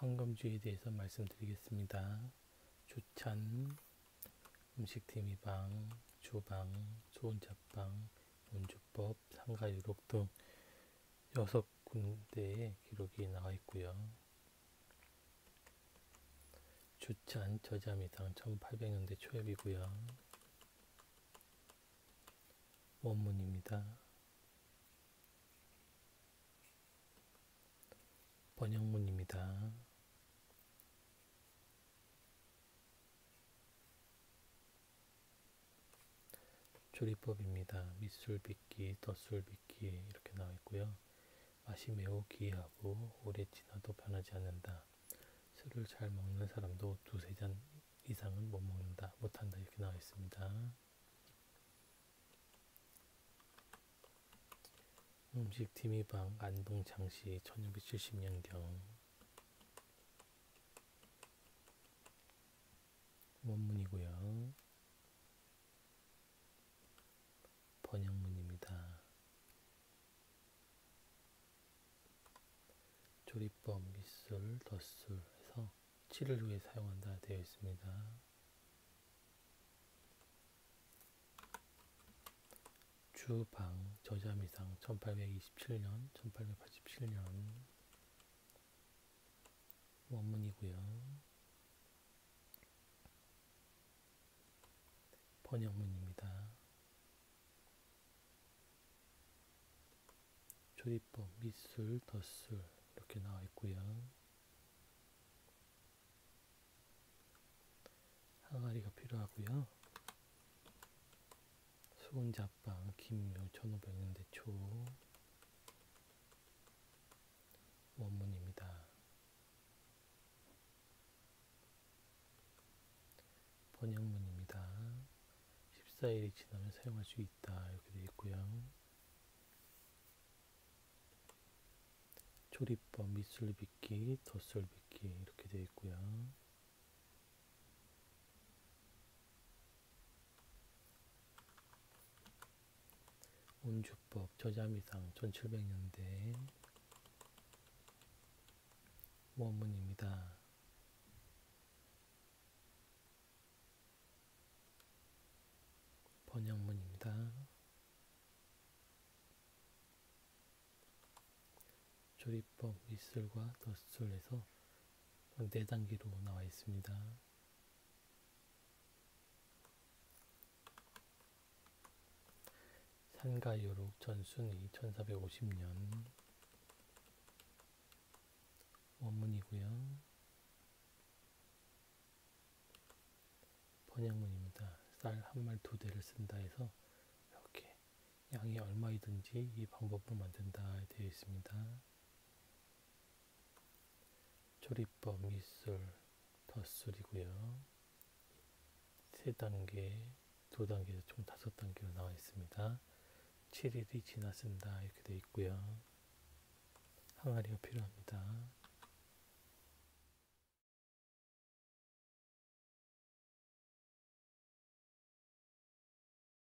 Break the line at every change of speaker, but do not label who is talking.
황금주의에 대해서 말씀드리겠습니다. 주찬, 음식팀이방, 주방, 수온잡방, 운주법, 상가유록 등 6군데의 기록이 나와 있고요. 주찬 저자미당 1800년대 초엽이고요. 원문입니다. 번역문입니다. 조리법입니다. 밑술빚기, 덧술빚기 이렇게 나와 있고요. 맛이 매우 기이하고 오래 지나도 변하지 않는다. 술을 잘 먹는 사람도 두세 잔 이상은 못한다 이렇게 나와 있습니다. 음식팀이방 안동장시 1670년경 원문이고요. 번역문입니다. 조리법, 밑술, 덧술에서 7일 후에 사용한다 되어 있습니다. 주방, 저자미상 1827년, 1887년 원문이고요. 번역문입니다. 조리법, 밑술, 덧술 이렇게 나와 있고요. 항아리가 필요하고요. 수온잡방, 김묘 1500년대 초 원문입니다. 번역문입니다. 14일이 지나면 사용할 수 있다 이렇게 되어 있고요. 조리법, 밑술빚기, 덧술빚기 이렇게 되어 있고요. 운주법, 저자미상 1700년대 원문입니다. 번역문입니다. 조리법, 밑술과 덧술에서 4단계로 나와 있습니다. 산가요록 전순위 1450년 원문이고요. 번역문입니다. 쌀 한 말 2대를 쓴다 해서 이렇게 양이 얼마이든지 이 방법으로 만든다 되어 있습니다. 조리법, 밑술, 덧술이고요. 3단계, 2단계에서 총 5단계로 나와 있습니다. 7일이 지나 쓴다 이렇게 되어 있고요. 항아리가 필요합니다.